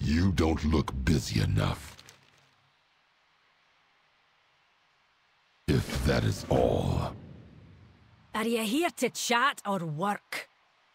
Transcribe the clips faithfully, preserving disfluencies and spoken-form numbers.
You don't look busy enough. If that is all. Are you here to chat or work?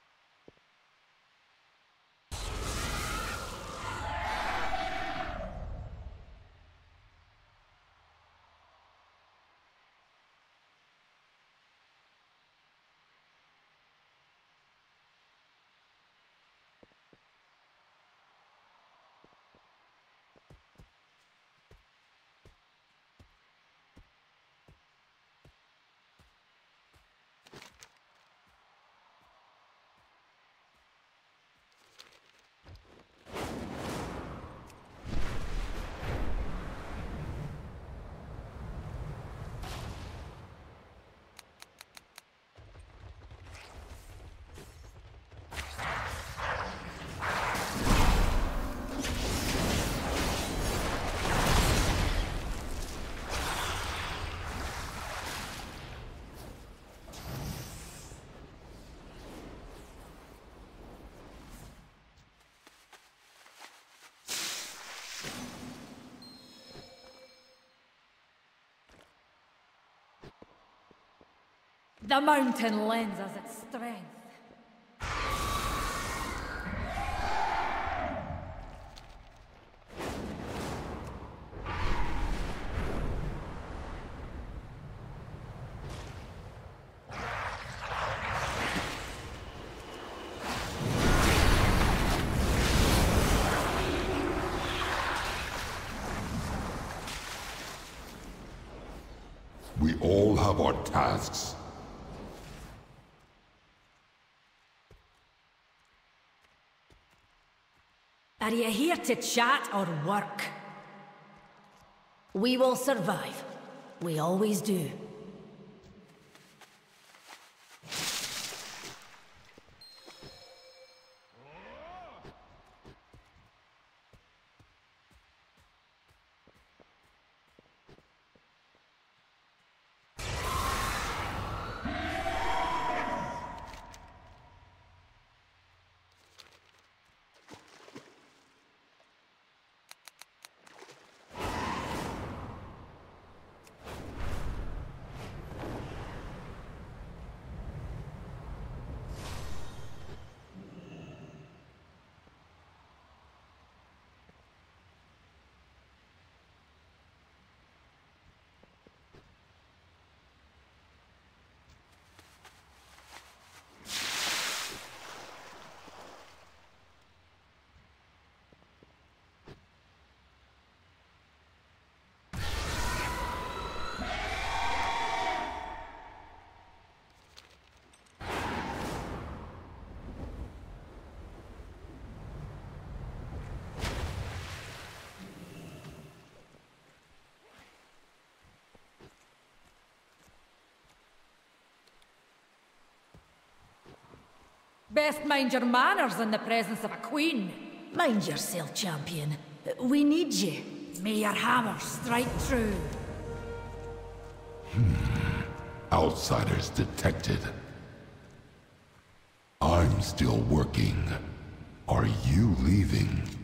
The mountain lends us its strength. We all have our tasks. Are you here to chat or work? We will survive. We always do. Best mind your manners in the presence of a queen. Mind yourself, champion. We need you. May your hammer strike true. Hmm. Outsiders detected. I'm still working. Are you leaving?